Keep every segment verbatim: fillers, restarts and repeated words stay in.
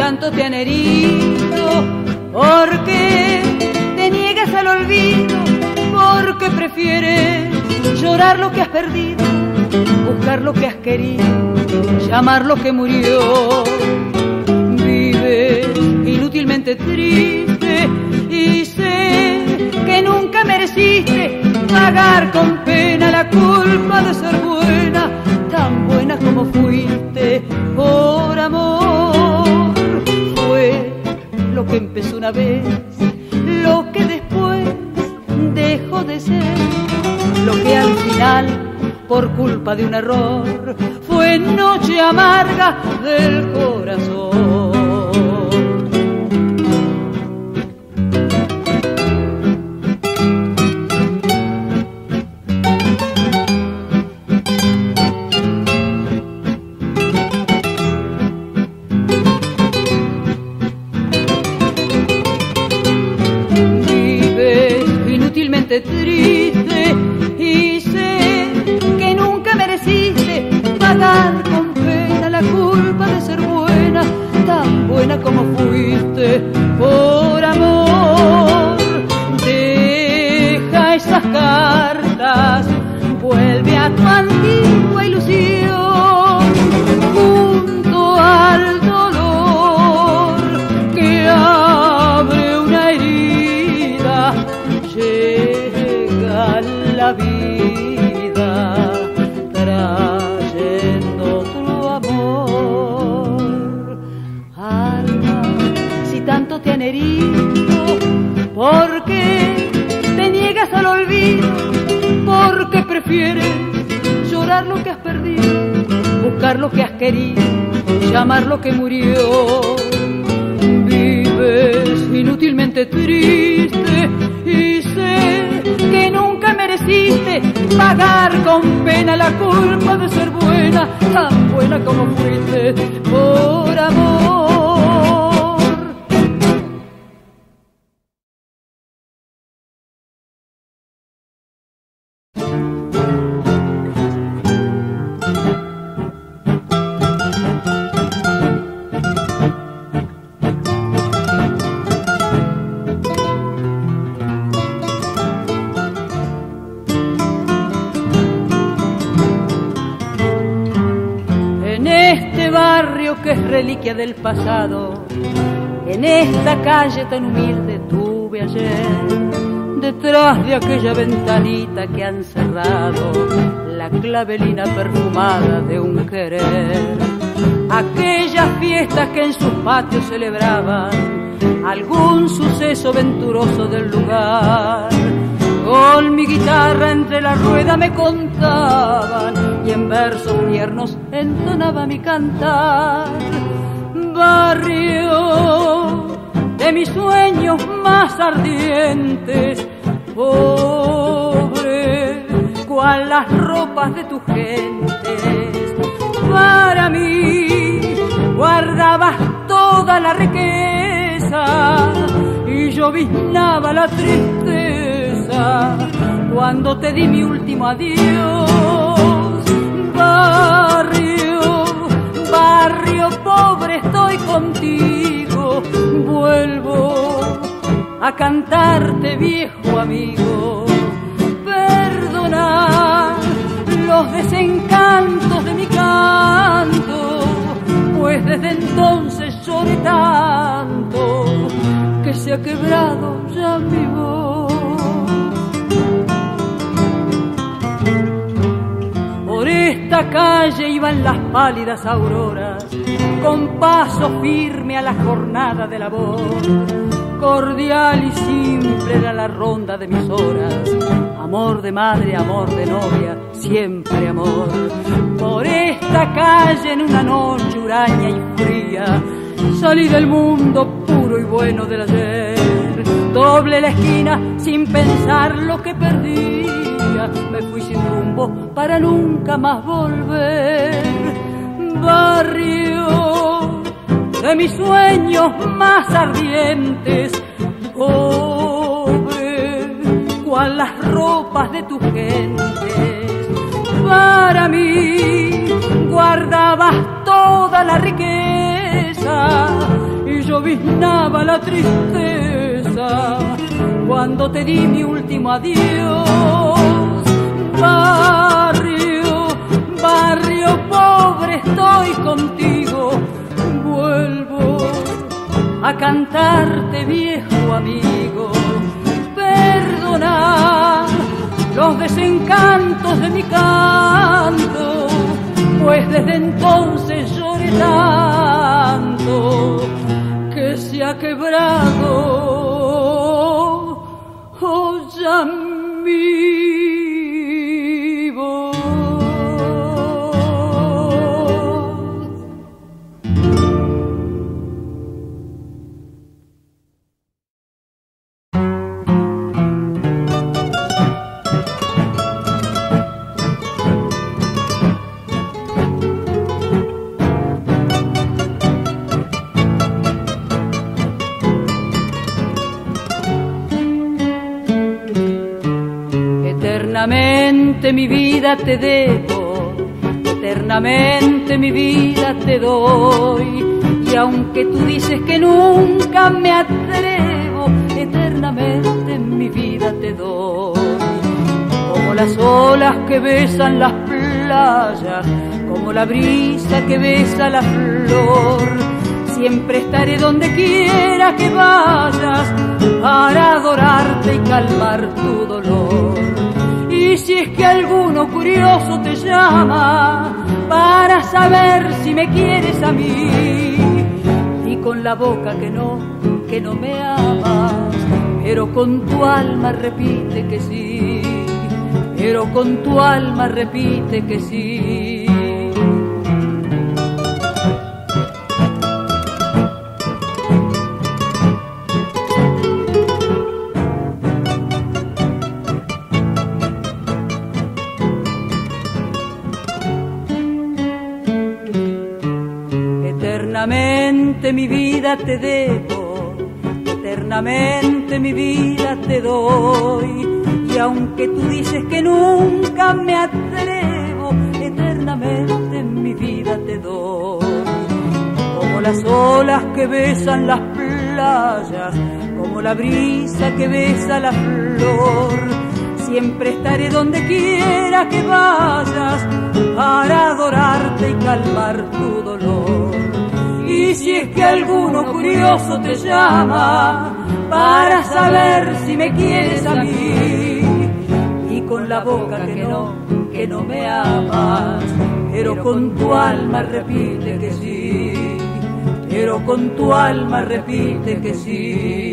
tanto te han herido? ¿Por qué te niegas al olvido? ¿Por qué prefieres llorar lo que has perdido? Buscar lo que has querido, llamar lo que murió. Vives inútilmente triste y sé que nunca mereciste pagar con pena la culpa de ser buena, tan buena como fuiste por amor. Fue lo que empezó una vez, lo que después dejó de ser, lo que al final, por culpa de un error, fue noche amarga del corazón. Vives inútilmente triste y sé que nunca mereciste pagar con pena la culpa de ser buena, tan buena como fuiste por amor. Deja esas cartas, vuelve a tu antigua ilusión, junto al dolor que abre una herida, llega la vida trayendo tu amor. Alma, si tanto te han herido, ¿por qué te niegas al olvido? ¿Por qué prefieres llorar lo que has perdido? Buscar lo que has querido, llamar lo que murió. Vives inútilmente triste y sé que nunca mereciste pagar con pena la culpa de ser buena, tan buena como fuiste por amor. Que es reliquia del pasado, en esta calle tan humilde tuve ayer, detrás de aquella ventanita que han cerrado, la clavelina perfumada de un querer. Aquellas fiestas que en sus patios celebraban algún suceso venturoso del lugar, con mi guitarra entre la rueda me contaban y en versos tiernos entonaba mi cantar. Barrio de mis sueños más ardientes, pobre cual las ropas de tus gentes, para mí guardabas toda la riqueza y yo biznaba la tristeza cuando te di mi último adiós. Barrio, barrio pobre, estoy contigo, vuelvo a cantarte, viejo amigo. Perdona los desencantos de mi canto, pues desde entonces lloré tanto que se ha quebrado ya mi voz. Por esta calle iban las pálidas auroras, con paso firme a la jornada de labor. Cordial y simple era la ronda de mis horas, amor de madre, amor de novia, siempre amor. Por esta calle en una noche huraña y fría, salí del mundo puro y bueno del ayer. Doble la esquina sin pensar lo que perdía, me fui sin rumbo para nunca más volver. Barrio de mis sueños más ardientes, pobre cual las ropas de tus gentes, para mí guardabas toda la riqueza lloviznaba la tristeza cuando te di mi último adiós. Barrio, barrio pobre, estoy contigo, vuelvo a cantarte, viejo amigo. Perdona los desencantos de mi canto, pues desde entonces lloré tanto que se ha quebrado oh, ya mi voz. Eternamente mi vida te debo, eternamente mi vida te doy. Y aunque tú dices que nunca me atrevo, eternamente mi vida te doy. Como las olas que besan las playas, como la brisa que besa la flor, siempre estaré donde quiera que vayas para adorarte y calmar tu dolor. Y si es que alguno curioso te llama para saber si me quieres a mí, y con la boca que no, que no me amas, pero con tu alma repite que sí, pero con tu alma repite que sí. Eternamente mi vida te debo, eternamente mi vida te doy. Y aunque tú dices que nunca me atrevo, eternamente mi vida te doy. Como las olas que besan las playas, como la brisa que besa la flor, siempre estaré donde quiera que vayas para adorarte y calmar tu dolor. Y si es que alguno curioso te llama para saber si me quieres a mí, y con la boca que no, que no me amas, pero con tu alma repite que sí, pero con tu alma repite que sí.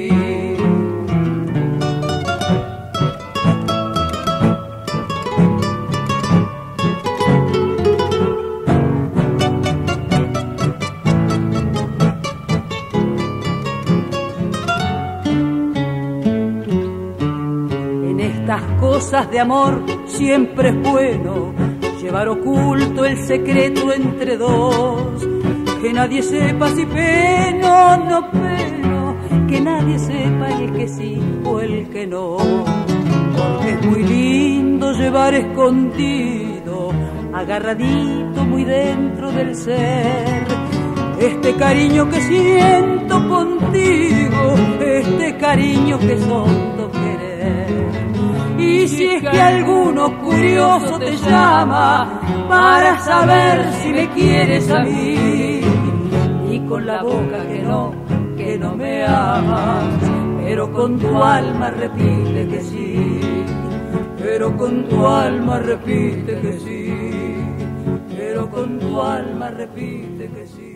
Cosas de amor siempre es bueno llevar oculto el secreto entre dos, que nadie sepa si peno o no peno, que nadie sepa el que sí o el que no, porque es muy lindo llevar escondido, agarradito muy dentro del ser, este cariño que siento contigo, este cariño que son dos querer. Y si es que alguno curioso te llama para saber si me quieres a mí, y con la boca que no, que no me amas, pero con tu alma repite que sí, pero con tu alma repite que sí, pero con tu alma repite que sí.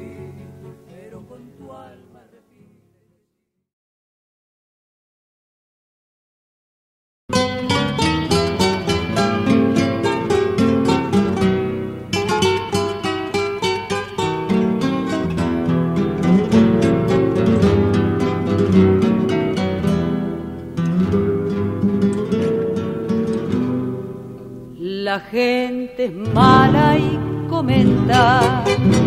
La gente es mala y comenta,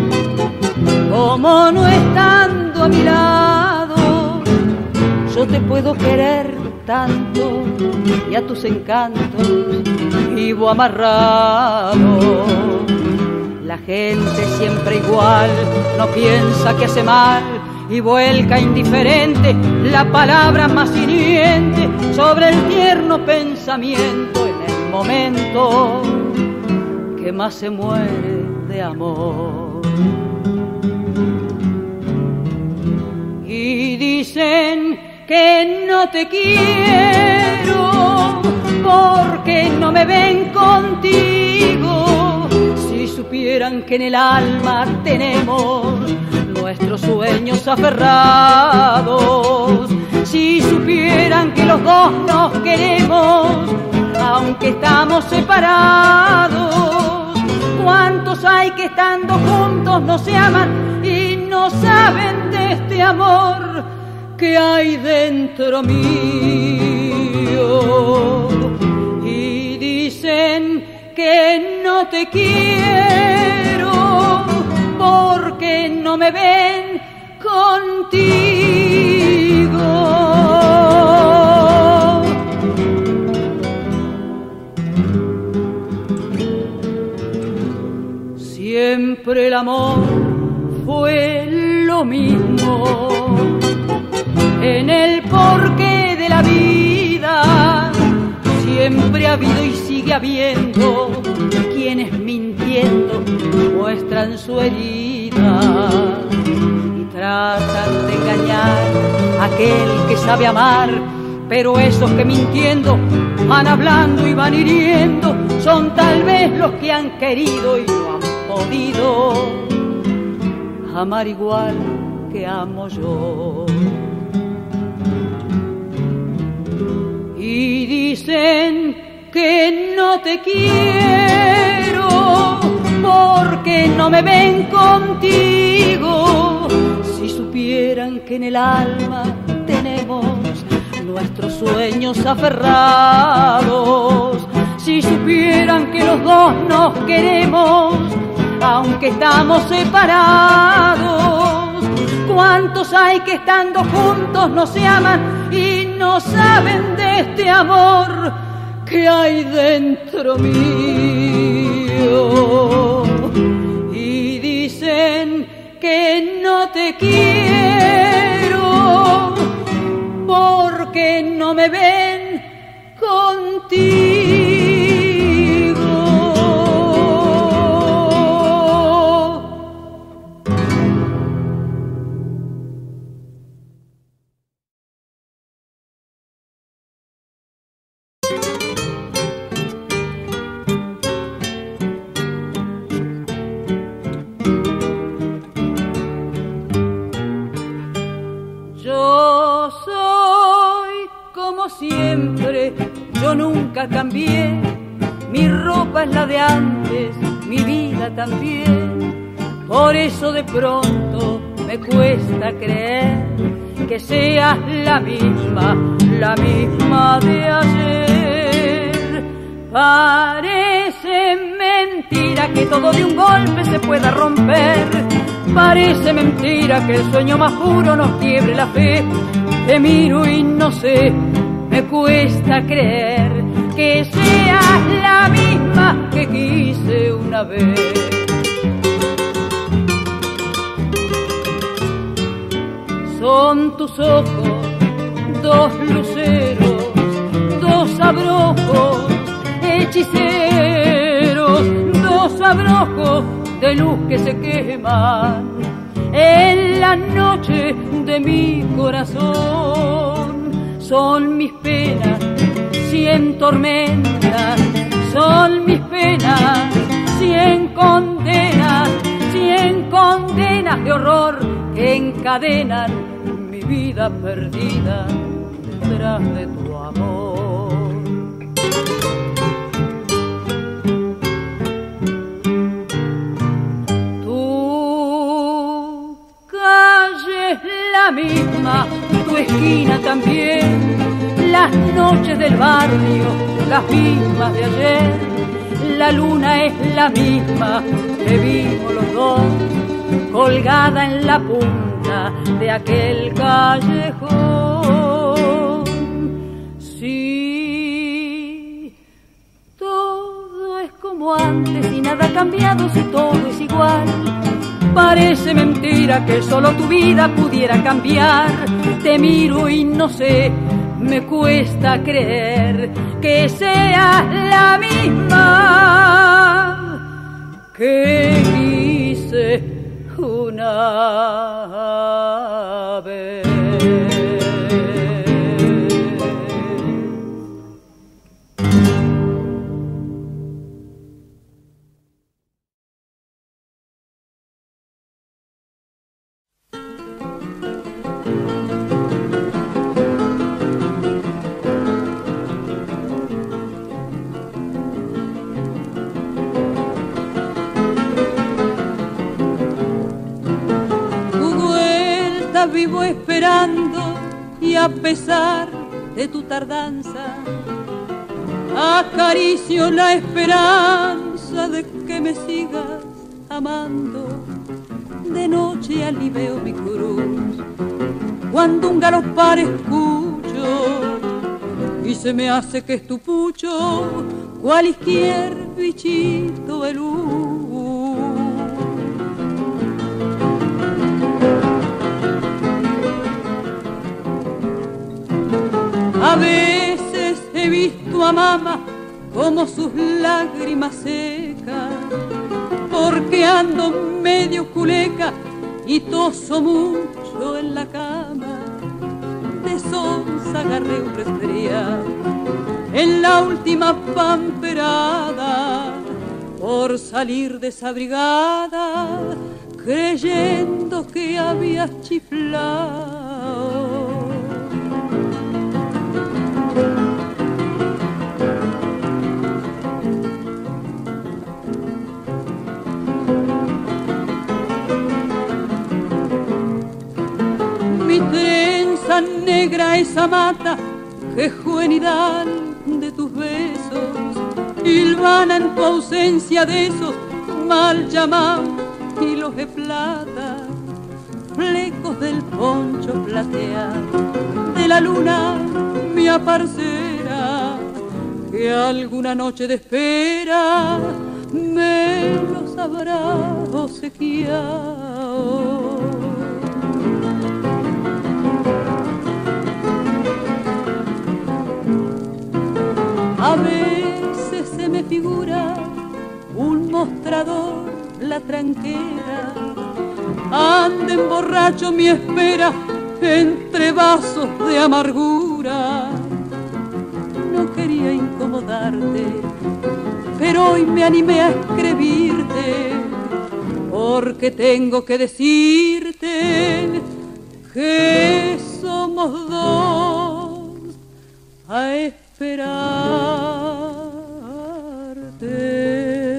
como no estando a mi lado, yo te puedo querer tanto y a tus encantos vivo amarrado. La gente siempre igual no piensa que hace mal y vuelca indiferente la palabra más hiriente sobre el tierno pensamiento en el momento que más se muere de amor. Y dicen que no te quiero porque no me ven contigo. Si supieran que en el alma tenemos nuestros sueños aferrados, si supieran que los dos nos queremos aunque estamos separados. ¿Cuántos hay que estando juntos no se aman y no saben de este amor que hay dentro mío? Y dicen que no te quiero porque no me ven contigo. Siempre el amor fue lo mismo en el porqué de la vida. Siempre ha habido y sigue habiendo quienes mintiendo muestran su herida y tratan de engañar a aquel que sabe amar. Pero esos que mintiendo van hablando y van hiriendo son tal vez los que han querido y no han podido amar igual que amo yo. Y dicen que no te quiero porque no me ven contigo. Si supieran que en el alma tenemos nuestros sueños aferrados, si supieran que los dos nos queremos aunque estamos separados. ¿Cuántos hay que estando juntos no se aman y no saben de este amor que hay dentro mío? Y dicen que no te quiero porque no me ven contigo. Siempre, yo nunca cambié, mi ropa es la de antes, mi vida también. Por eso de pronto me cuesta creer que seas la misma, la misma de ayer. Parece mentira que todo de un golpe se pueda romper. Parece mentira que el sueño más puro nos quiebre la fe. Te miro y no sé, me cuesta creer que seas la misma que quise una vez. Son tus ojos, dos luceros, dos abrojos hechiceros, dos abrojos de luz que se queman en la noche de mi corazón. Son mis penas, cien tormentas, son mis penas, cien condenas, cien condenas de horror que encadenan mi vida perdida detrás de tu amor. Tu calle es la misma, tu esquina también, las noches del barrio, las mismas de ayer. La luna es la misma que vimos los dos, colgada en la punta de aquel callejón. Sí, todo es como antes y nada ha cambiado, si todo es igual. Parece mentira que solo tu vida pudiera cambiar. Te miro y no sé, me cuesta creer que seas la misma que quise una vez. Vivo esperando y a pesar de tu tardanza acaricio la esperanza de que me sigas amando. De noche aliveo mi cruz cuando un galopar escucho y se me hace que es tu pucho cualquier bichito de luz. A veces he visto a mamá como sus lágrimas secas, porque ando medio culeca y toso mucho en la cama. De sonsa agarré un resfriado en la última pamperada por salir desabrigada, creyendo que había chiflado. Mi trenza negra esa mata que juvenidad de tus besos, hilvana en tu ausencia de esos mal llamados hilos de plata, flecos del poncho plateado de la luna mi aparcera, que alguna noche de espera me los habrá obsequiado. A veces se me figura un mostrador, la tranquera, anda en borracho mi espera entre vasos de amargura. No quería incomodarte, pero hoy me animé a escribirte, porque tengo que decirte que somos dos a esperarte.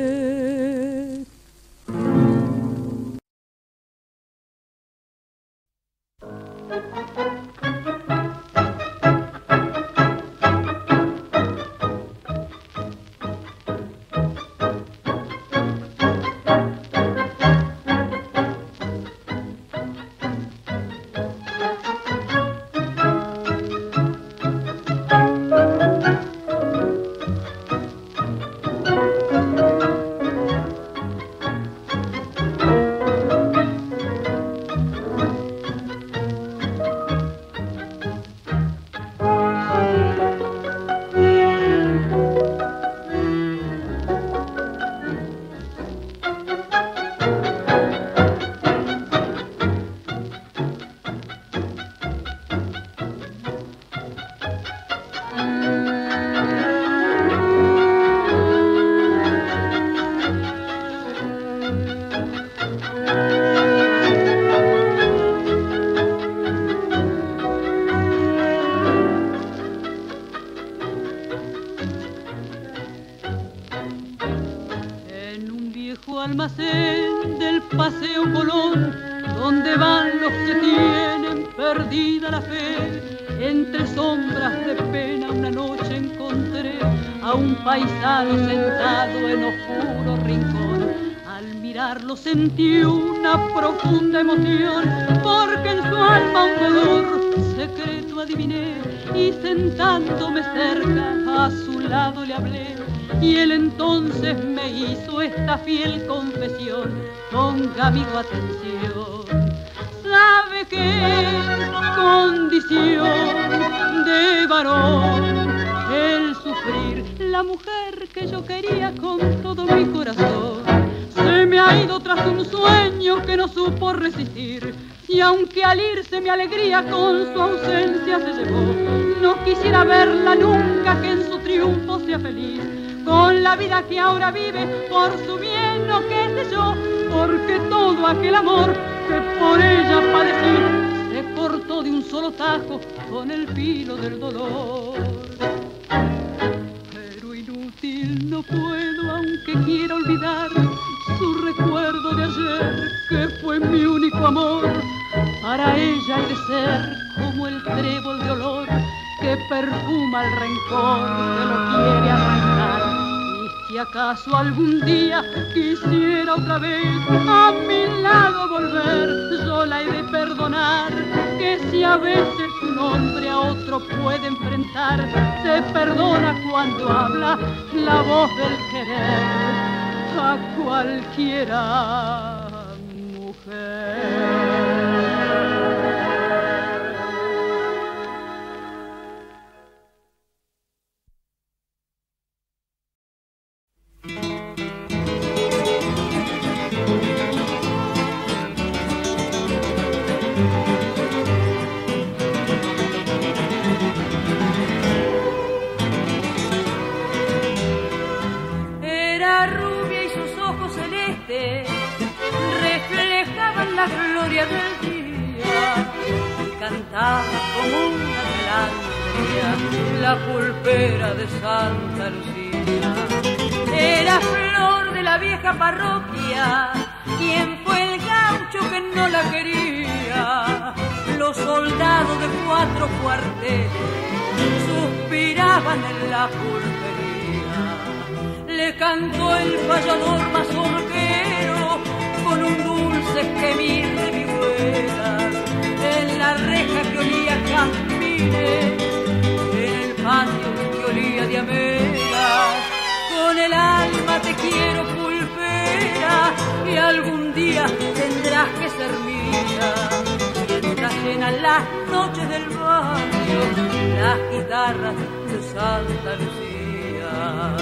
Almacén del Paseo Colón, donde van los que tienen perdida la fe. Entre sombras de pena una noche encontré a un paisano sentado en oscuro rincón. Al mirarlo sentí una profunda emoción, porque en su alma un dolor secreto adiviné, y sentándome cerca a su lado le hablé y él entonces me hizo esta fiel confesión. Ponga amigo atención. Sabe que condición de varón el sufrir, la mujer que yo quería con todo mi corazón se me ha ido tras un sueño que no supo resistir, y aunque al irse mi alegría con su ausencia se llevó, no quisiera verla nunca, que en su triunfo sea feliz con la vida que ahora vive, por su bien o qué sé yo, porque todo aquel amor que por ella padecí se cortó de un solo tajo con el filo del dolor. Pero inútil, no puedo, aunque quiera olvidar su recuerdo de ayer, que fue mi único amor. Para ella hay de ser como el trébol de olor que perfuma el rencor que lo quiere arrancar. Si acaso algún día quisiera otra vez a mi lado volver, yo la he de perdonar, que si a veces un hombre a otro puede enfrentar, se perdona cuando habla la voz del querer a cualquiera mujer. Reflejaban la gloria del día, cantaba como una melancolía la pulpera de Santa Lucía. Era flor de la vieja parroquia, quien fue el gaucho que no la quería. Los soldados de cuatro cuarteles suspiraban en la pulpería. Le cantó el payador mazorquero con un dulce gemir de vihuelas, en la reja que olía a jazmines, en el patio que olía de amelas. Con el alma te quiero, pulpera, y algún día tendrás que ser mía. Mientras llenan las noches del barrio las guitarras de Santa Lucía.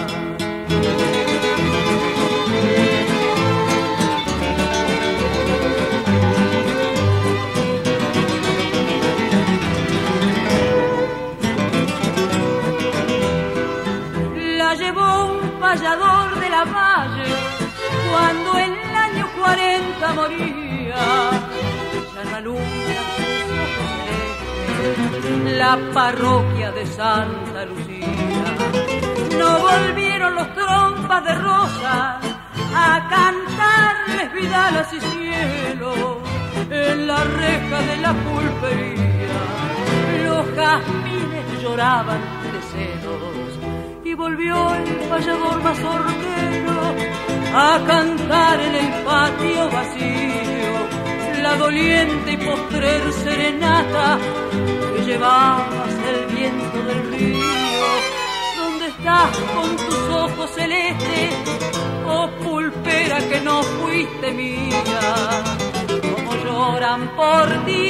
La llevó un payador de la valle cuando en el año cuarenta moría. Ya no alumbra sus ojos celestes la parroquia de Santa Lucía. No volvieron los trompas de rosa a cantarles vidalas y cielo en la reja de la pulpería. Los jazmines lloraban de celos y volvió el payador mazorquero a cantar en el patio vacío la doliente y postrer serenata que llevabas el viento del río. Estás con tus ojos celestes, oh pulpera que no fuiste mía, como lloran por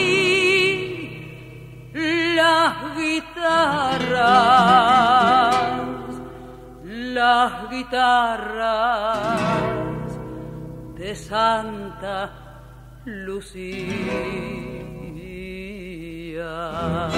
ti las guitarras, las guitarras de Santa Lucía.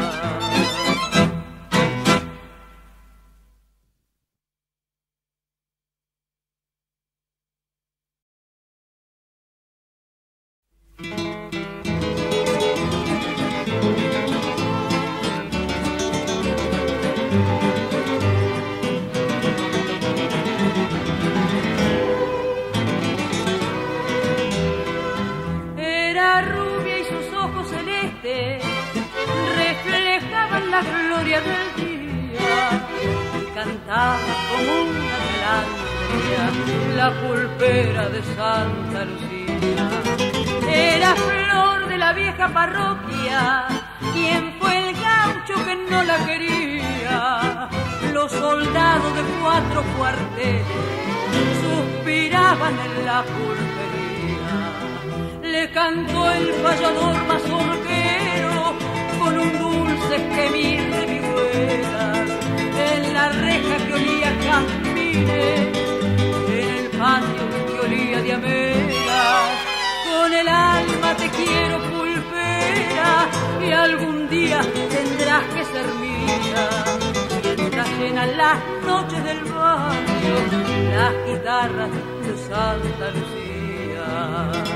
Era rubia y sus ojos celestes reflejaban la gloria del día, cantaba como una melancolía la pulpera de Santa Lucía. Era flor de la vieja parroquia, quien fue el gaucho que no la quería. Los los soldados de cuatro cuarteles suspiraban en la pulpería. Le cantó el payador mazorquero con un dulce gemir de vihuelas en la reja que olía a jazmines, en el patio que olía de amelas. Con el alma te quiero pulpera y algún día tendrás que ser mía. Mientras llenan las noches del barrio las guitarras de Santa Lucía.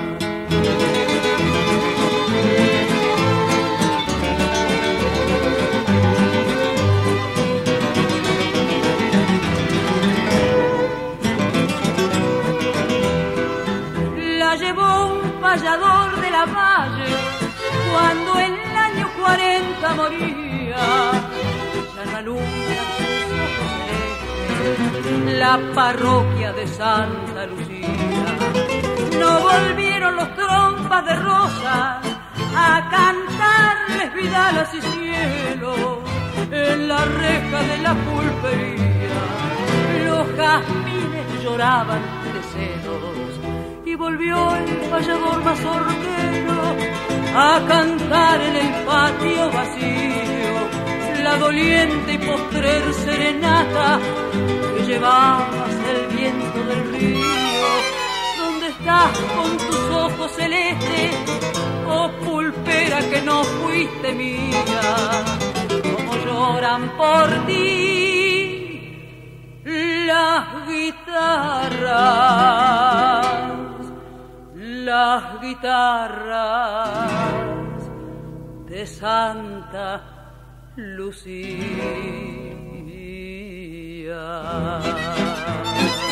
La llevó un payador de la Valle cuando en el año cuarenta moría. Ya no alumbra sus ojos celestes la parroquia de Santa Lucía. No volvieron los trompas de rosa a cantarles vidalas y cielo en la reja de la pulpería. Los jazmines lloraban de celos y volvió el payador mazorquero a cantar en el patio vacío la doliente y postrer serenata que llevabas el viento del río. ¿Dónde estás con tus ojos celestes, oh pulpera que no fuiste mía? Cómo lloran por ti las guitarras, las guitarras de Santa Lucía.